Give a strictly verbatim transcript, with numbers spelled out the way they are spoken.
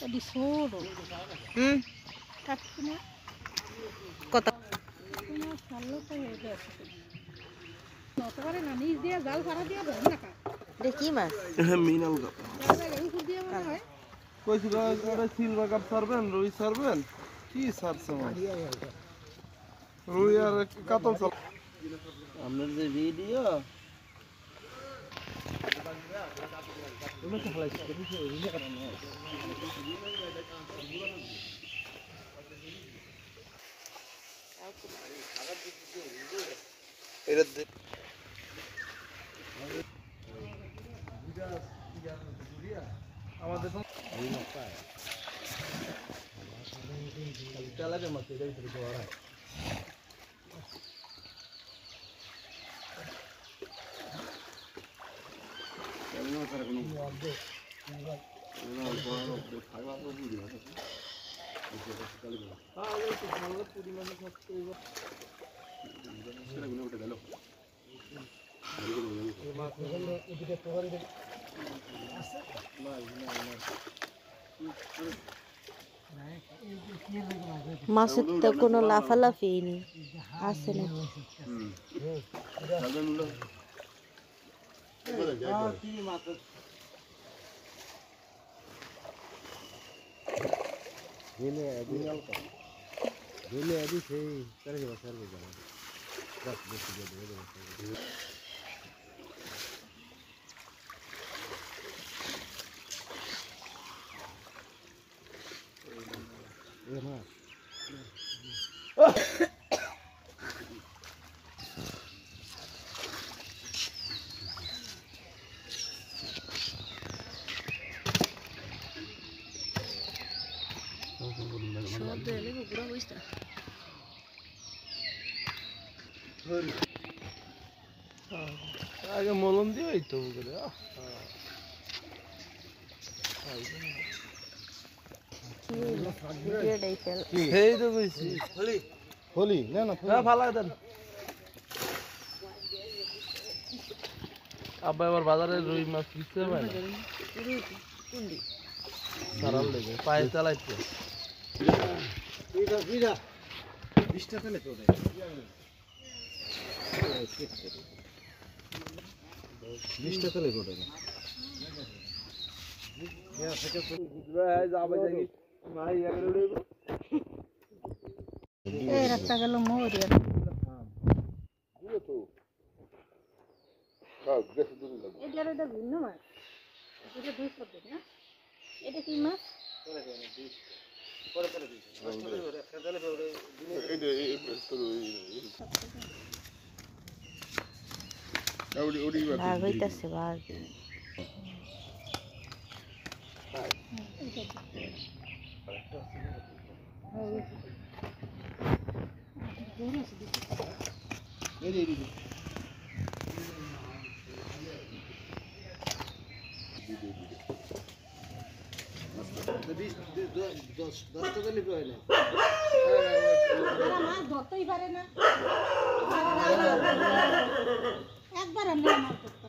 হুম কত কি মাছ মিনাল সিলভার কাপ ছাড়বেন রুই ছাড়বেন কি ছাড়ছে মাছ রুই আর কাতল ছাড় আপনার যে ভিডিও আমাদের মাছের তো কোনো লাফালাফি নেই আছে না আগে মলম দিয়ে তো আব্বা এবার বাজারে রুই মাছ কিনতে পারে সারাল লেগে পায়ে চালাইতে রাস্তা গেল মোর এটা ভিন্ন মাছ এটা দুই পদ্ধতি না এটা কি মাছ ভাগ হইতেছে ভাগ ধরতেই পারে না একবার আমরা